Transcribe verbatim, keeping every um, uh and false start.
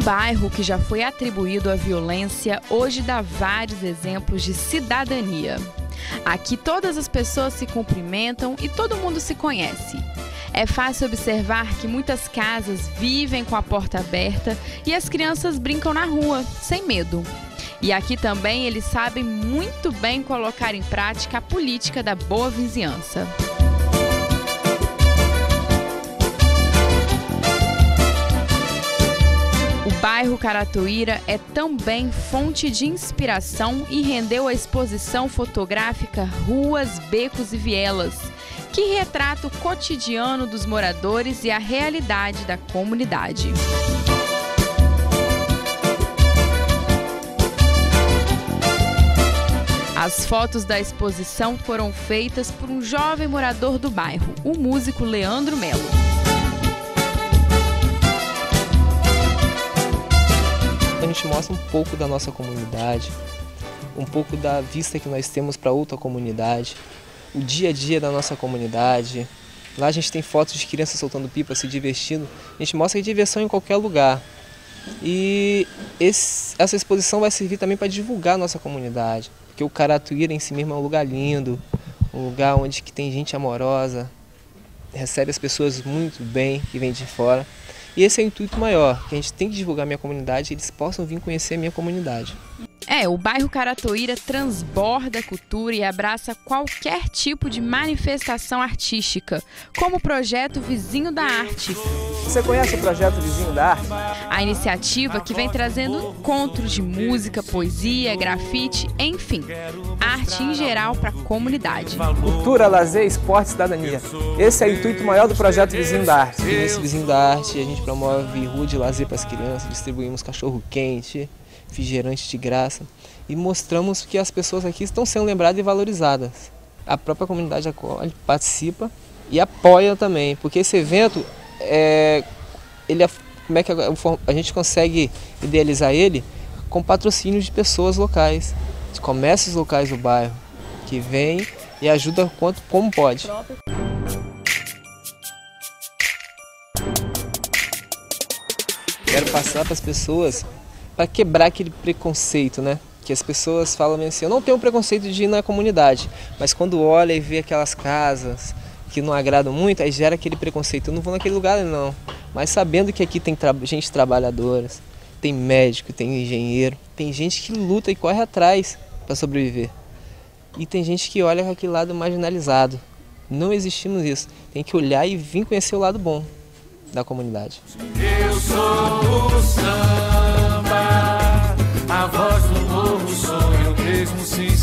bairro que já foi atribuído à violência, hoje dá vários exemplos de cidadania. Aqui todas as pessoas se cumprimentam e todo mundo se conhece. É fácil observar que muitas casas vivem com a porta aberta e as crianças brincam na rua, sem medo. E aqui também eles sabem muito bem colocar em prática a política da boa vizinhança. O bairro Caratuíra é também fonte de inspiração e rendeu a exposição fotográfica Ruas, Becos e Vielas, que retrata o cotidiano dos moradores e a realidade da comunidade. As fotos da exposição foram feitas por um jovem morador do bairro, o músico Leandro Melo. A gente mostra um pouco da nossa comunidade, um pouco da vista que nós temos para outra comunidade, o dia a dia da nossa comunidade. Lá a gente tem fotos de crianças soltando pipa, se divertindo. A gente mostra que diversão em qualquer lugar. E esse, essa exposição vai servir também para divulgar a nossa comunidade, porque o Caratuíra em si mesmo é um lugar lindo, um lugar onde que tem gente amorosa, recebe as pessoas muito bem que vêm de fora. E esse é o intuito maior, que a gente tem que divulgar a minha comunidade e eles possam vir conhecer a minha comunidade. É, o bairro Caratuíra transborda a cultura e abraça qualquer tipo de manifestação artística, como o projeto Vizinho da Arte. Você conhece o projeto Vizinho da Arte? A iniciativa que vem trazendo encontros de música, poesia, grafite, enfim, arte em geral para a comunidade. Cultura, lazer, esporte e cidadania. Esse é o intuito maior do projeto Vizinho da Arte. E nesse Vizinho da Arte a gente promove rua de lazer para as crianças, distribuímos cachorro-quente, refrigerante de graça e mostramos que as pessoas aqui estão sendo lembradas e valorizadas. A própria comunidade acolhe, participa e apoia também, porque esse evento, é, ele, como é que a gente consegue idealizar ele? Com patrocínios de pessoas locais, de comércios locais do bairro, que vêm e ajudam quanto, como pode. Quero passar para as pessoas para quebrar aquele preconceito, né? Que as pessoas falam assim, eu não tenho preconceito de ir na comunidade, mas quando olha e vê aquelas casas que não agradam muito, aí gera aquele preconceito, eu não vou naquele lugar não. Mas sabendo que aqui tem tra gente trabalhadora, tem médico, tem engenheiro, tem gente que luta e corre atrás para sobreviver. E tem gente que olha com aquele lado marginalizado. Não existimos isso, tem que olhar e vir conhecer o lado bom da comunidade. Eu sou o samba, a voz do novo sonho mesmo sim.